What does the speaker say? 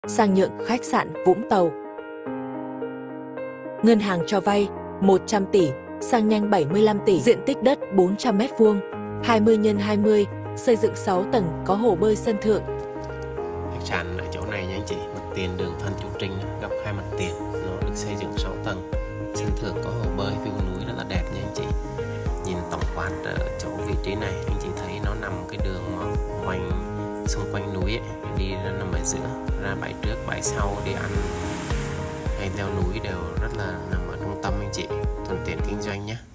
sang nhượng khách sạn Vũng Tàu. Ngân hàng cho vay 100 tỷ, sang nhanh 75 tỷ, diện tích đất 400 m², 20 x 20, xây dựng 6 tầng, có hồ bơi sân thượng. Khách sạn ở chỗ này nha anh chị, mặt tiền đường Phan Chu Trinh gặp hai mặt tiền, nó được xây dựng 6 tầng, sân thượng có hồ bơi, view núi rất là đẹp nha anh chị. Nhìn tổng quát ở chỗ vị trí này, anh chị thấy nó nằm cái đường mà quanh xung quanh núi ấy, đi ra nằm ở giữa, ra bãi trước bãi sau đi ăn hay leo núi đều rất là nằm ở trung tâm anh chị, thuận tiện kinh doanh nhé.